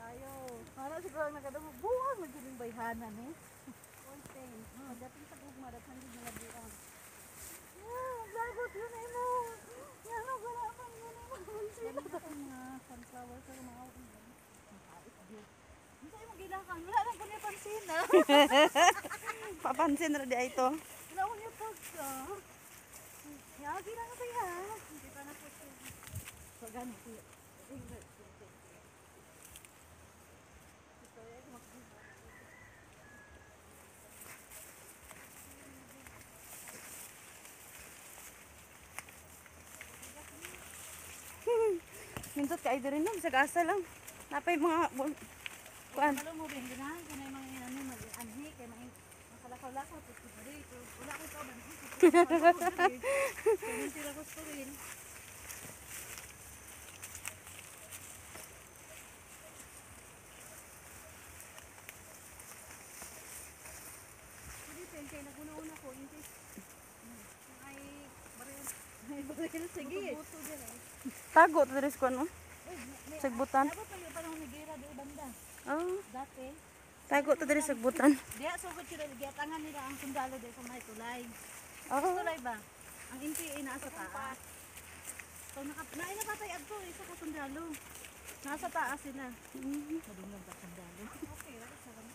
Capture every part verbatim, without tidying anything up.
kayo. Para siguro nagadamo buwang naging bayhanan eh. Konten. Pagdating sa gugma dapat hindi nila buwang. Yeah, lagot yun eh mo. Yan ang galapan yun eh mo. Ganun sa mga sunflower sa mga makait yun. Hindi tayo magilakan. Wala lang po niya pansin ah. Papansin na di ito. Wala ko niya pagka. Yagi lang sa iya. Hindi pa na po siya. So ganun siya. Mintot ka rin no, bisag asa lang. Napay mga kuan. Kalau mo din ginahan kay may mga ano mag anhi kay may makalakaw-lakaw pud dito. Wala ko ka ban. Kung sila gusto rin. Hindi kay naguna-una ko hindi. Ay baril. Ay baril sige. Buto din eh. Tago to diri kuan no. Sagbutan. Dapat pa yung panahon ni Gira di banda. Oh, Dati. tago to diri sagbutan. Diya sugod sila giatangan nila ang sundalo di sa may tulay. Oh. Tulay ba? Ang inti ay nasa taas. So naka naay na patay adto isa ka sundalo. Nasa taas sila. Madunggan pa sundalo. Okay, wala sa kami.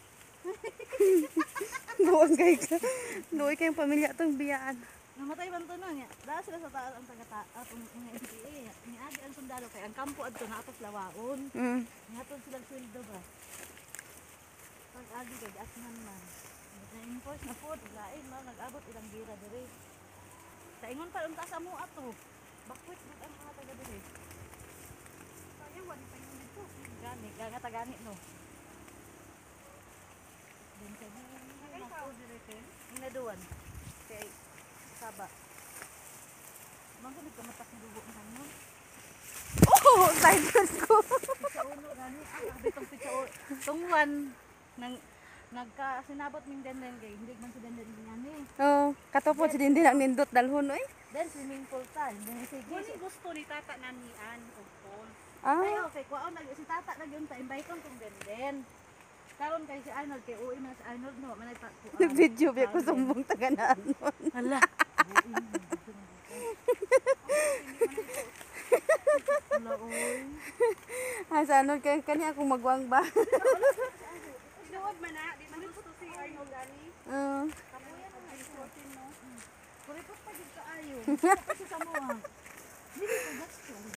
Buwan kay ka. Luoy kayong pamilya tong biyaan. Namatay man to nun. Dahil sila sa taas ang taga-taas ang mga N P A. Niagi ang sundalo kay ang kampo adto na atos lawaon. Mm. Nihatod sila sweldo ba? Pag agi kay asman man. Na-enforce na po, lain man nag-abot ilang gira diri. Sa ingon pa unta sa mo ato. Bakwit gud ang mga taga diri. Sayang wali pa yun dito. Gani, ganga tagani no. Din sa ni. Kay sao diri ten? Inaduan. Kay Saba. Mangko ka matak ng dugo ng hangnon. Oh, excited ko. Sa ulo gani ah bitong pitsa tungwan nang nagka sinabot ming denden kay hindi man si denden ngani. Oh, katopod si Dindi ang nindot dalhon oy. Then swimming pool ta, then sige. Kuni gusto ni tata nanian og pool. Ay Ah, okay, kuaon nag si tata na gyud ta invite kong denden. Karon kay si Arnold kay uwi man si Arnold no man nagpa kuan. nag-video biya ko sumbong taganaan. Hala. Hala oy. Ah, sa ano kay kani akong magwang ba? Tinuod man na, di man gusto si Arnold ani. Ah. Kapuyan na ay fourteen no. Kuripot pa gid kaayo. Kasi sa mo ah. Dili ko gasto.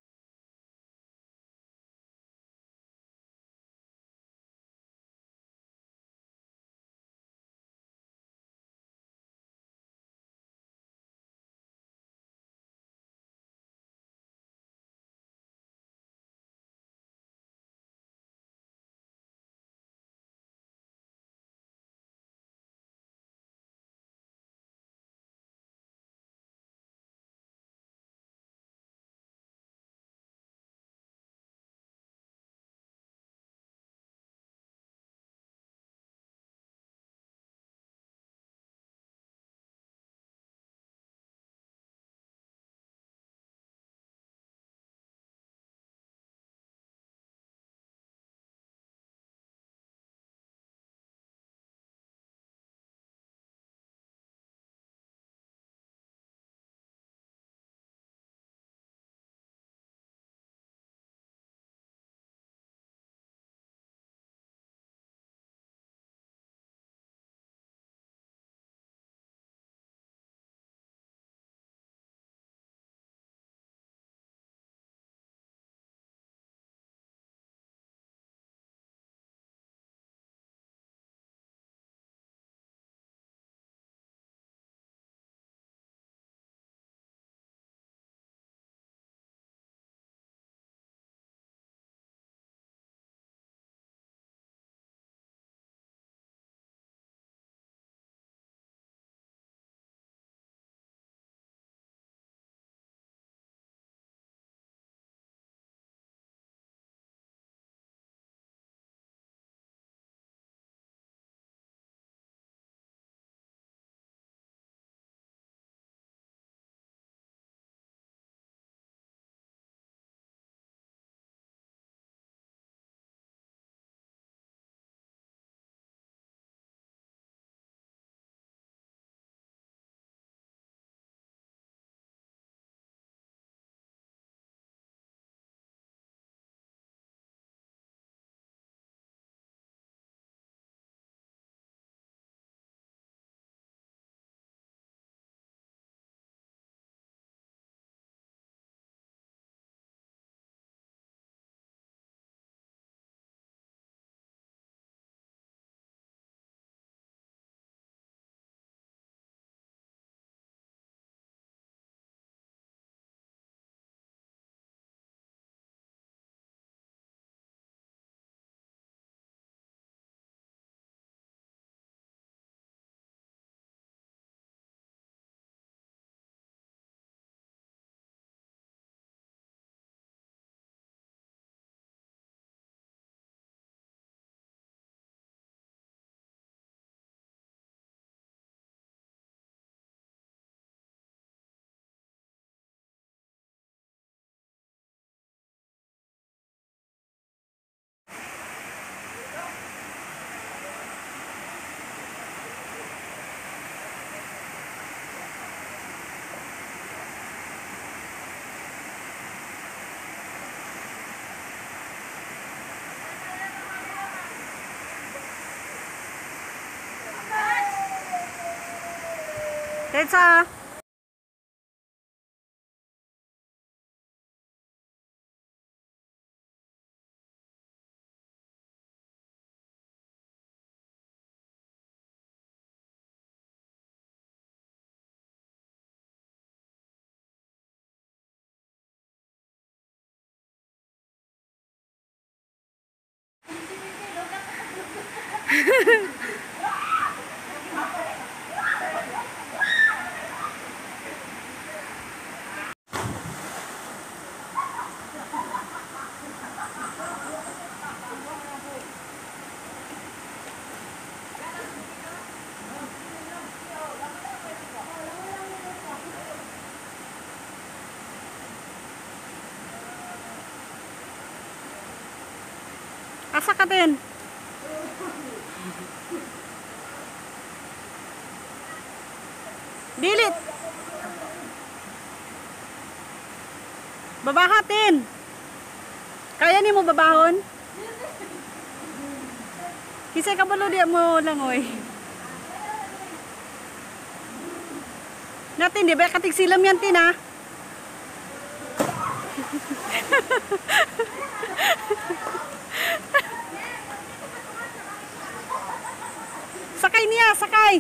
Tetsa. Asa ka din? Dilit. Babahatin. Kaya ni mo babahon? Kisay ka balo di mo langoy. Natin di ba katig silam yan tin ha? Sakay niya, sakay.